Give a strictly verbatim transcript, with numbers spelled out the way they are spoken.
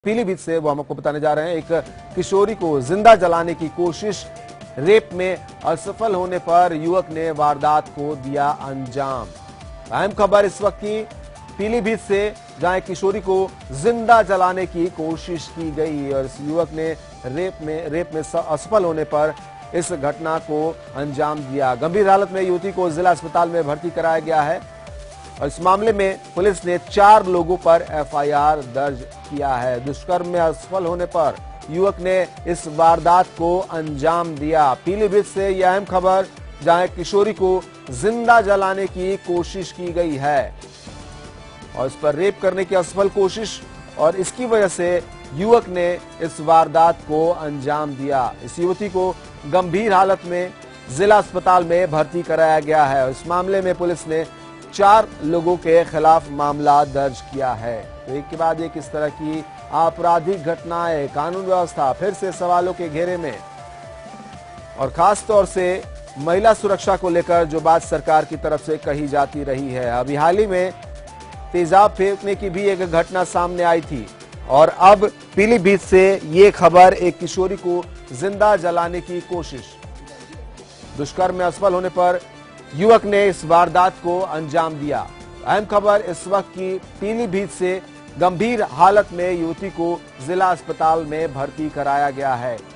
पीलीभीत से वो हम आपको बताने जा रहे हैं। एक किशोरी को जिंदा जलाने की कोशिश, रेप में असफल होने पर युवक ने वारदात को दिया अंजाम। अहम खबर इस वक्त की पीलीभीत से, जहां एक किशोरी को जिंदा जलाने की कोशिश की गई और इस युवक ने रेप में रेप में असफल होने पर इस घटना को अंजाम दिया। गंभीर हालत में युवती को जिला अस्पताल में भर्ती कराया गया है और इस मामले में पुलिस ने चार लोगों पर एफ आई आर दर्ज किया है। दुष्कर्म में असफल होने पर युवक ने इस वारदात को अंजाम दिया। पीलीभीत से यह अहम खबर, जहां किशोरी को जिंदा जलाने की कोशिश की गई है और इस पर रेप करने की असफल कोशिश, और इसकी वजह से युवक ने इस वारदात को अंजाम दिया। इस युवती को गंभीर हालत में जिला अस्पताल में भर्ती कराया गया है और इस मामले में पुलिस ने चार लोगों के खिलाफ मामला दर्ज किया है। तो एक के बाद एक इस तरह की आपराधिक घटनाएं, कानून व्यवस्था फिर से सवालों के घेरे में, और खास तौर से महिला सुरक्षा को लेकर जो बात सरकार की तरफ से कही जाती रही है। अभी हाल ही में तेजाब फेंकने की भी एक घटना सामने आई थी और अब पीलीभीत से ये खबर, एक किशोरी को जिंदा जलाने की कोशिश। दुष्कर्म में असफल होने पर युवक ने इस वारदात को अंजाम दिया। अहम खबर इस वक्त की पीलीभीत से, गंभीर हालत में युवती को जिला अस्पताल में भर्ती कराया गया है।